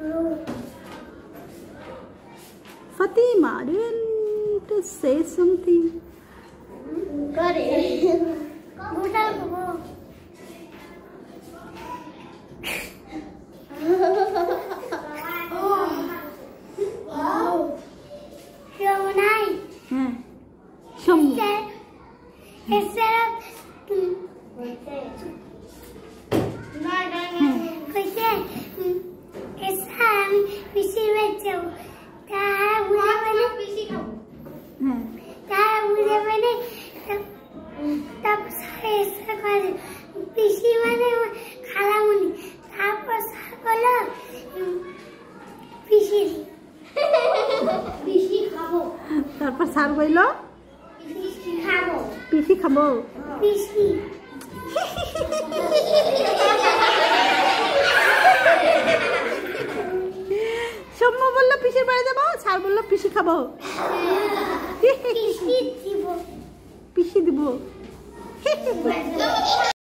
Fatima, do you want to say something? Got it. তারপর sir বলল পিসি খাবো। সৌম্য বলল পিসির বাড়ি যাবো, স্যার বলল পিসি খাবো। পিসি দিব।